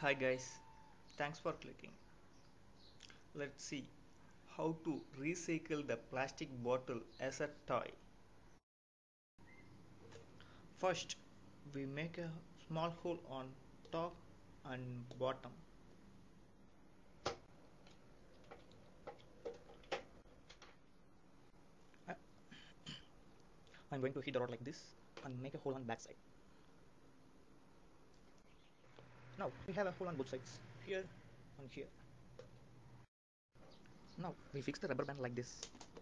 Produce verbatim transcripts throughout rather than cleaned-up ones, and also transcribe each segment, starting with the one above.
Hi guys, thanks for clicking. Let's see how to recycle the plastic bottle as a toy. First, we make a small hole on top and bottom. I- I'm going to hit the rod like this and make a hole on back side. Now we have a hole on both sides, here and here. Now we fix the rubber band like this.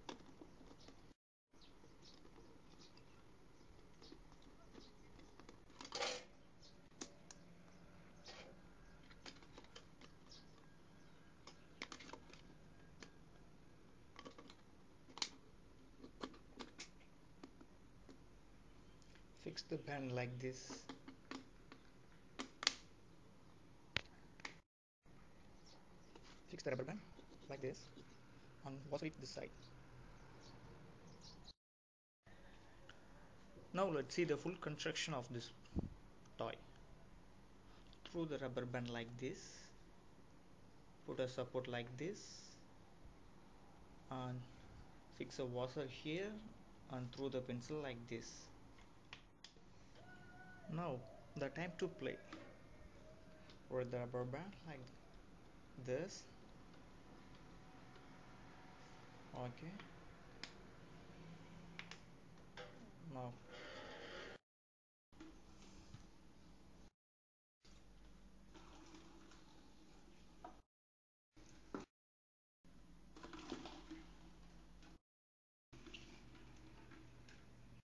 Fix the band like this. Fix the rubber band like this and washer it this side. Now let's see the full construction of this toy. Through the rubber band like this, put a support like this, and fix a washer here and through the pencil like this. Now the time to play. With the rubber band like this. Okay. Now